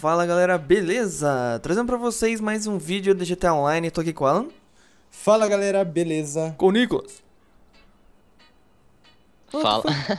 Fala galera, beleza? Trazendo pra vocês mais um vídeo de GTA Online. Tô aqui com o Alan. Fala galera, beleza? Com o Nicolas. Fala.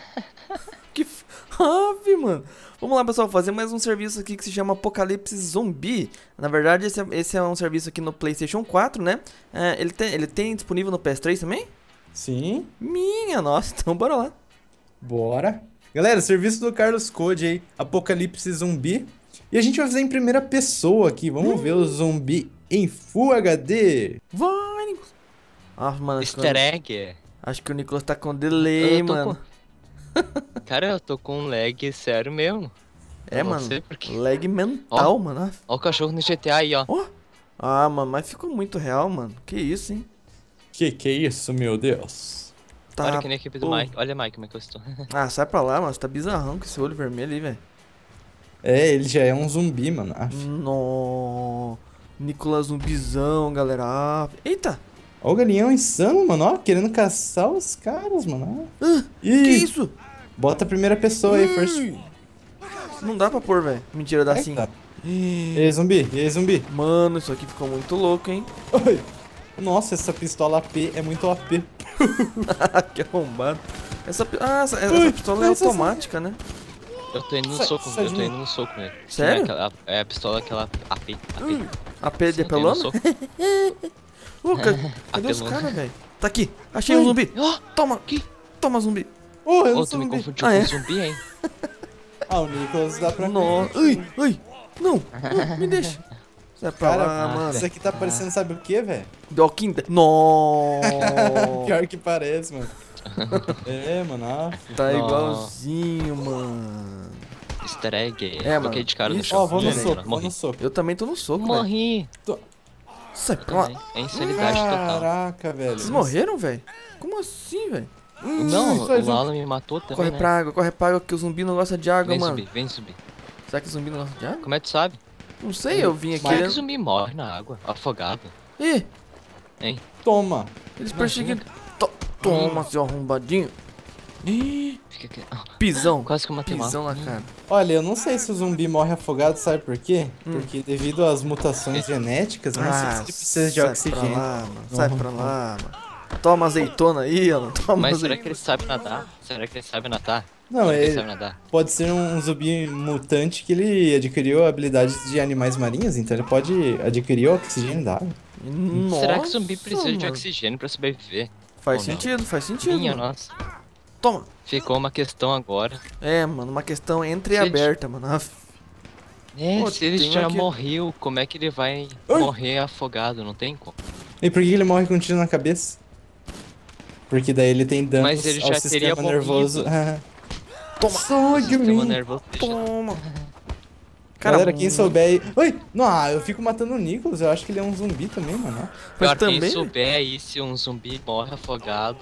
Ave, mano. Vamos lá, pessoal, fazer mais um serviço aqui que se chama Apocalipse Zumbi. Na verdade, esse é um serviço aqui no PlayStation 4, né? Ele tem disponível no PS3 também? Sim, Minha nossa, então bora lá. bora. Galera, serviço do Carlos Code aí, Apocalipse Zumbi. E a gente vai fazer em primeira pessoa aqui, vamos ver o zumbi em Full HD. Vai, Nicolas. Ah, mano, Easter egg. acho que o Nicolas tá com delay, Eu tô mano. Cara, eu tô com um lag sério mesmo. É, Eu não mano, sei por quê. lag mental, mano. Ó o cachorro no GTA aí, ó. Ó. Ah, mano, mas ficou muito real, mano. Que isso, hein? Que é isso, meu Deus? Tá, Olha que nem a equipe do pô. Mike. Olha, Mike, como é que eu estou. Ah, sai pra lá, mano. Você tá bizarrão com esse olho vermelho aí, velho. É, ele já é um zumbi, mano. No, Nicolas zumbizão, galera. Ah, eita! Ó o galinhão insano, mano, ó, querendo caçar os caras, mano. Ó. Ah, que Ih, isso? bota a primeira pessoa aí, first. Não dá pra pôr, velho. Mentira, dá sim. Eita. Ih, E aí, zumbi, e aí, zumbi. Mano, isso aqui ficou muito louco, hein? Oi. Nossa, essa pistola AP é muito AP. Que arrombado. Essa Ui, pistola é essa- automática, né? Eu tô indo no Sai- soco, sai eu de tô mim. indo no soco nele. Sério? É a pistola aquela AP. AP de Sim, eu tô indo no apelona? soco. Ô, cadê os Apelona. caras, velho? Tá aqui. Achei um zumbi. Ó, Toma. que? Toma, zumbi. Oh, eu Ô, não tu sou me zumbi. confundiu Ah, com é? zumbi, hein? Ah, o Nicolas dá pra... Nossa. Ai, ai. Não. Me deixa. Sai pra Cara, lá, mano. isso aqui tá parecendo, sabe o que, velho? Walking Dead. Nossa. Pior que parece, mano. É, mano, ó. Tá Nossa. igualzinho, mano. Easter egg. É, mano. Toquei de cara no Isso. chão. Ó, vou no Gente, soco, vou Morri. no soco. Eu também tô no soco, velho. Morri. Sai pra lá. Também. É insanidade total. Caraca, velho. Vocês morreram, velho? Como assim, velho? Não, isso aí, o Alan me matou também, Corre né? pra água, que o zumbi não gosta de água, Vem mano. subir, vem subir. Será que o zumbi não gosta de água? Como é que tu sabe? Não sei, eu vim aqui. Como é que o Eles... zumbi morre na água? Afogado. Ih, Hein? Toma. eles Imagina. perseguiram. Toma, seu arrombadinho. Ih, Fica aqui. Ah, pisão. quase que eu matei o Pisão Alan. na cara. Olha, eu não sei se o zumbi morre afogado, sabe por quê? Hum. Porque devido às mutações genéticas, não sei se ele precisa de sai oxigênio. pra lá, mano. Sai pra lá, mano. Toma azeitona aí, Alan. Toma Mas será azeitona. que ele sabe nadar? Será que ele sabe nadar? Não, Será que ele ele sabe nadar? pode ser um zumbi mutante que ele adquiriu habilidades de animais marinhos, então ele pode adquirir o oxigênio da água. Será que o zumbi precisa de mano. oxigênio pra sobreviver? Faz Ou não? sentido, faz sentido. Minha Mano. nossa. Toma. Ficou uma questão agora. É, mano, uma questão entreaberta, mano. Aff. É, Pô, se ele tem já aqui- morreu, como é que ele vai Ai. morrer afogado? Não tem como. E por que ele morre com um tiro na cabeça? Porque daí ele tem danos Mas ele ao já teria sistema nervoso. Toma. Sai de Sistema mim. nervoso deixa- Toma. Galera, quem muito- souber aí... Oi! Não, eu fico matando o Nicholas, eu acho que ele é um zumbi também, mano. Mas Pior, quem também. souber aí se um zumbi morre afogado.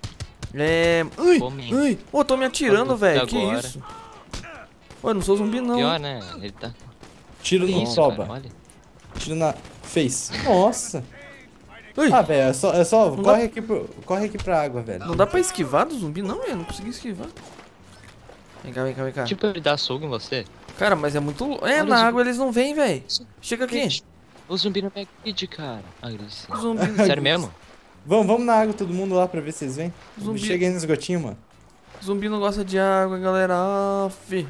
É. Ai, Cominho. ai. Ô, tô me atirando, Quando velho. fica Que agora. isso? Ô, eu não sou zumbi, não. Pior, né? Ele tá. Tiro Que no isso, toba. cara? Olha. Tiro na face. Nossa. Ai, Ah, velho, é só Não corre aqui pra água, velho. não dá pra esquivar do zumbi, não, velho. Não consegui esquivar. Vem cá, vem cá, vem cá. Tipo, ele dá soco em você. Cara, mas é muito. É, Olha na o água eles não vêm, velho. Chega aqui. O zumbi não pega kid, cara. Agressivo. Zumbi. Sério mesmo? Vamos na água todo mundo lá pra ver se vocês vêm. Zumbi. Chega aí no esgotinho, mano. Zumbi não gosta de água, galera. Aff.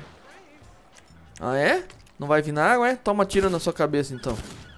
Ah, é? Não vai vir na água, é? Toma tiro na sua cabeça, então.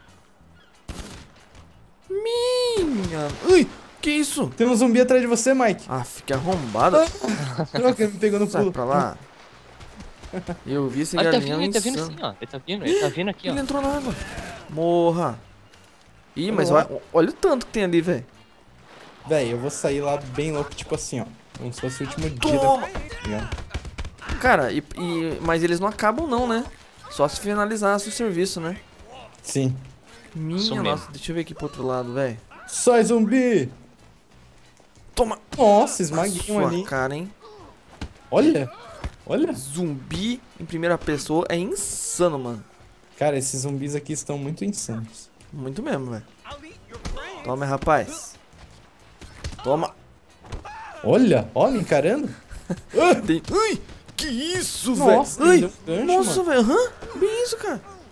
Minha. Ui, que isso? Tem um zumbi atrás de você, Mike. Aff, que arrombado. Troca, ele me pegou no Sai pulo. pra lá. Eu vi esse Ah, ele tá galinhão vindo, ele tá vindo insano. assim, ó. Ele tá vindo aqui, ó. Ele entrou na água. Morra. Ih, mas Vamos olha o tanto que tem ali, velho. Véi, eu vou sair lá bem louco, tipo assim, ó. Como se fosse o último dia Toma. da... Cara, mas eles não acabam não, né? Só se finalizasse o serviço, né? Sim. Minha Isso nossa, mesmo. deixa eu ver aqui pro outro lado, velho. Sai, zumbi! Toma. Nossa, esmaguei um Sua ali. cara, hein? Olha. Olha. Zumbi em primeira pessoa é insano, mano. Cara, esses zumbis aqui estão muito insanos. Muito mesmo, velho. Toma, rapaz. Toma. Olha, olha, encarando. Tem... Ai, que isso, velho. Nossa, Ai, deu um gancho, nossa, mano. velho. Hã? Bem isso, cara.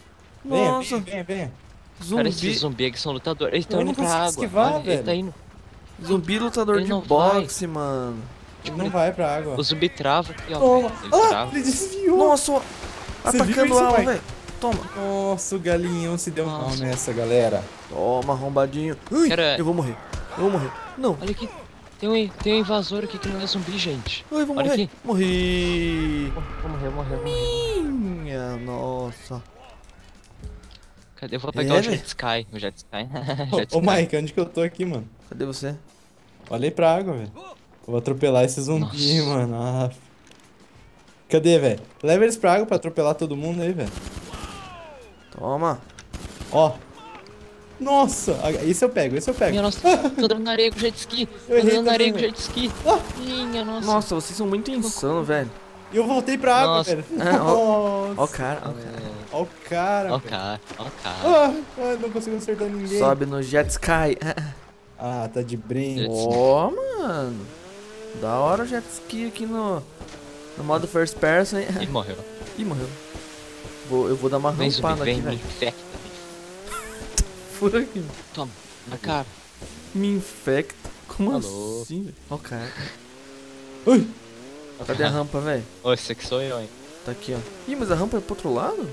Venha, Nossa, venha, venha. Cara, esses zumbi, zumbis aqui são lutadores. Eles Eu estão não indo pra consigo água. esquivar, Olha, ele velho. tá indo. zumbi lutador Ele de não boxe, mano. Ele não vai pra água. O zumbi trava aqui, ó. Toma. Ele Ah, trava. ele desviou. Nossa, Você viu atacando isso, ela, Mike? velho. Toma, Nossa, o galinhão se deu mal Nossa. nessa, galera. toma, arrombadinho. Ai, Cara- eu vou morrer, eu vou morrer. Não, Olha aqui. Tem um invasor aqui que não é zumbi, gente. ai, eu vou Olha morrer. aqui. Morri. Vou morrer. Minha nossa. Cadê? Eu vou pegar É, o Jet Sky. O Jet Sky. Jet Ô, Sky. Mike, onde que eu tô aqui, mano? Cadê você? Olha aí pra água, velho. Eu vou atropelar esse zumbi, Nossa. mano. Ah. Cadê, velho? Leva eles pra água pra atropelar todo mundo aí, velho. Toma. Ó. Nossa, esse eu pego, esse eu pego. Minha nossa, tô dando na areia com jet ski. Tô errei dando na areia com também, jet ski. Ah. Minha nossa. Nossa, vocês são muito insanos, velho. E eu voltei pra água, Nossa. velho. É, ó Nossa. o cara, ó o cara. Ó o cara. Ó o velho. cara, ó o cara. Não consigo acertar ninguém. Sobe no Jet Sky. Ah, tá de brinco. Ó, mano. Da hora o jet ski aqui no modo first person, hein? Ele morreu. Ih, morreu. Eu vou dar uma Vem zumbi, rampada aqui, vem, me velho. infecta. Fura aqui. Toma, na cara. Me infecta. Como Alô? assim, velho? Ó o cara. Ui. Cadê a rampa, velho? Ô, esse aqui sou eu, hein. Tá aqui, ó. Ih, mas a rampa é pro outro lado?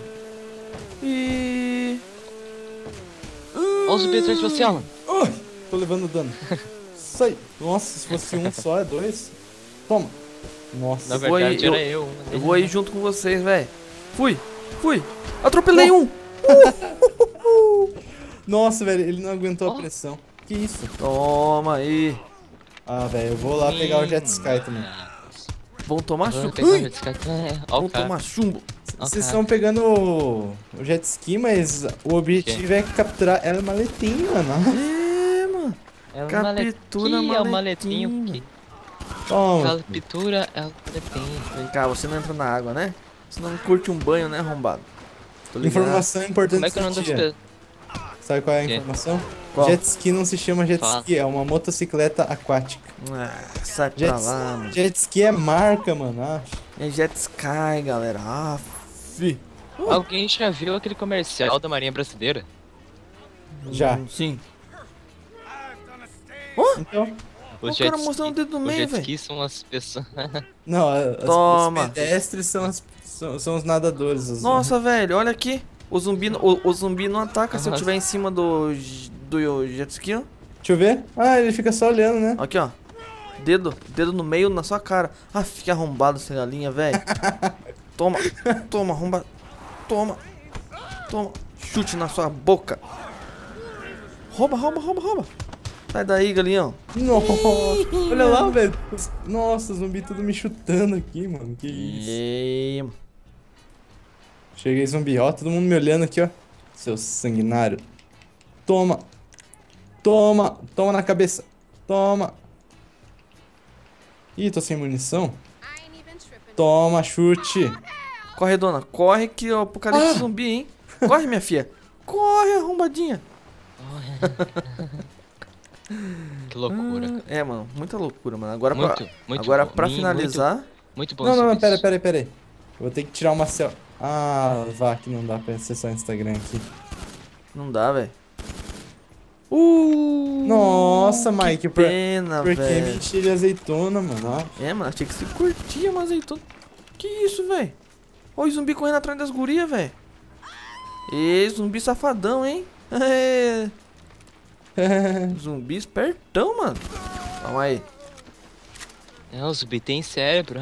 E... Ó o zumbi atrás de você, Alan. Ui, tô levando dano. Sai. Nossa, se fosse um só, é dois. Toma. Nossa. Na vou aí, verdade, era eu. Eu vou aí junto com vocês, velho. Fui. Atropelei um. Nossa, velho, ele não aguentou Ó. a pressão. Que isso? Toma aí. Ah, velho, eu vou lá pegar o Jet Sky também. Vão tomar Vamos chumbo. pegar o Ui, jet ski. Ó vão o cara. tomar chumbo. Vocês cara. estão pegando o Jet Ski, mas o objetivo é capturar ela maletinha, mano. É, mano. É um Captura maletinho, é um maletinho. maletinho. Toma. Captura é o maletinho. Vem cá, você não entra na água, né? Você não curte um banho, né, arrombado? Tô ligado. Informação importante Como é que é o nome do das dia. pessoas? Sabe qual é a Quê? informação? Qual? Jet Ski não se chama Jet Fala. Ski, é uma motocicleta aquática. Ah, sai Jet, pra lá, mano. Jet Ski é marca, mano. Ah, É Jet Sky, galera. Aff. Alguém já viu aquele comercial da Marinha Brasileira? já. Sim. Então, O cara mostrando o dedo no Os meio, jet velho. ski são as pessoas. não, Toma. os pedestres são os nadadores. Nossa, velho, olha aqui. O zumbi não ataca se eu estiver em cima do jet ski, ó. Deixa eu ver. Ah, ele fica só olhando, né? Aqui, ó. Dedo no meio na sua cara. Ah, fica arrombado essa galinha, velho. Toma, arrombado. Toma. Chute na sua boca. Rouba. Sai daí, galinhão. Nossa, olha lá, velho. Nossa, zumbi tudo me chutando aqui, mano. Que isso. E... Cheguei, zumbi. Ó, todo mundo me olhando aqui, ó. Seu sanguinário. Toma na cabeça. Toma. Ih, tô sem munição. Toma, chute. Corre, dona. Corre que o apocalipse zumbi, hein. Corre, minha filha. Corre, arrombadinha. Que loucura. É, mano. Muita loucura, mano. Agora, Muito agora bom. pra finalizar... Muito bom. Não, esse serviço. pera aí. Eu vou ter que tirar uma selfie. Ah, vá, que não dá pra acessar o Instagram aqui. Não dá, velho. Nossa, Mike, que por pena, que me velho. encher de azeitona, mano? Ó. É, mano, achei que você curtia uma azeitona. Que isso, velho? Olha o zumbi correndo atrás das gurias, velho. Ê, zumbi safadão, hein? Zumbi espertão, mano. Calma aí. É, o zumbi tem cérebro.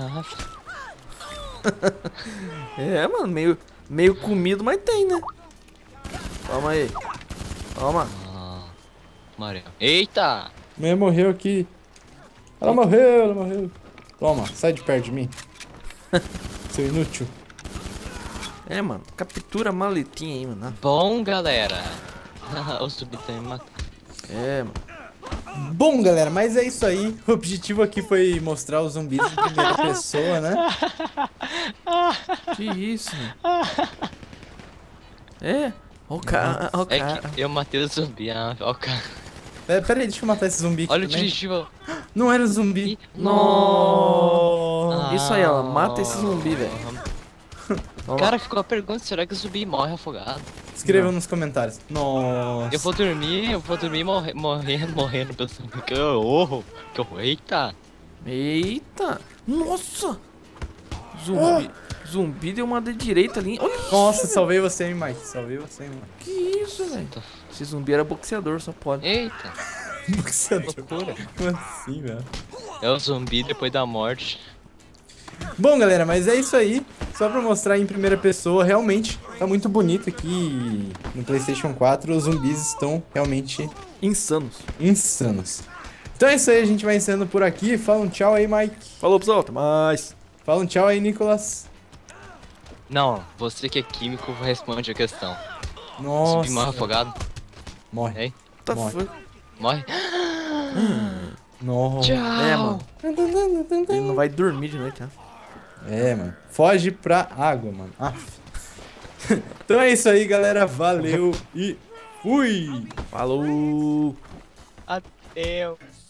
É, mano, meio comido, mas tem, né? Calma aí. Toma. Mario. Eita! Mulher morreu aqui. Ela morreu. Toma, sai de perto de mim. Seu inútil. É, mano, captura a maletinha aí, mano. Bom, galera. O zumbi tá me matando. É, mano. Bom, galera, mas é isso aí. O objetivo aqui foi mostrar os zumbis em primeira pessoa, né? Que isso, mano. É. Ó o cara, ó o É cara. que eu matei o zumbi. Ó o cara. Pera aí, deixa eu matar esse zumbi aqui Olha o também. dirigível. Não era o zumbi. Nossa. Isso aí, ela mata esse zumbi, velho. O cara ficou a pergunta, será que o zumbi morre afogado? Escrevam Não. nos comentários. Nossa. Eu vou dormir morrendo, pensando que eu horror. Que horror. Eita. Eita! Nossa! Zumbi. Zumbi deu uma de direita ali. Olha Nossa, isso, salvei você, hein, Mike. Salvei você, hein, Mike. que isso, velho. Esse zumbi era boxeador, só pode. Eita. Boxeador. Loucura. Como assim, velho? É o zumbi depois da morte. Bom, galera, mas é isso aí. Só pra mostrar em primeira pessoa, realmente tá muito bonito aqui no PlayStation 4. Os zumbis estão realmente Insanos. insanos. Então é isso aí, a gente vai encerrando por aqui. Fala um tchau aí, Mike. Falou, pessoal. Até mais. Fala um tchau aí, Nicolas. Não, você que é químico responde a questão. Nossa. Zumbi morre afogado? Morre. Hein? Tá Morre. foi. Morre? Nossa. Tchau. É, mano. Ele não vai dormir de noite, né? É, mano. Foge pra água, mano. Aff. Então é isso aí, galera. Valeu e fui! Falou. Adeus.